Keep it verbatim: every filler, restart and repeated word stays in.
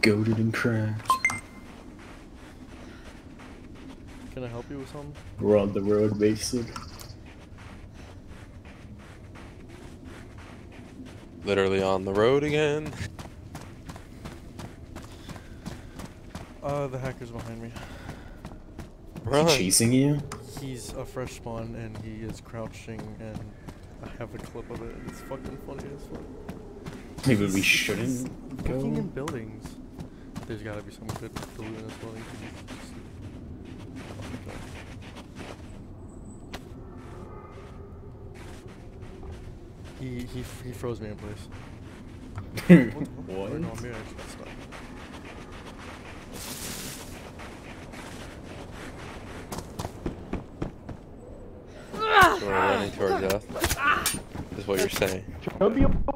goated and cracked. Can I help you with something? We're on the road, basic. Literally on the road again. Uh, the hacker's behind me. Is he chasing you? He's a fresh spawn and he is crouching and I have a clip of it. It's fucking funny as fuck. Maybe we shouldn't go. Looking in buildings. There's gotta be some good loot in this building. He he he froze me in place. What? Or no, maybe I just got stuck. So we're running to our death. Is what you're saying.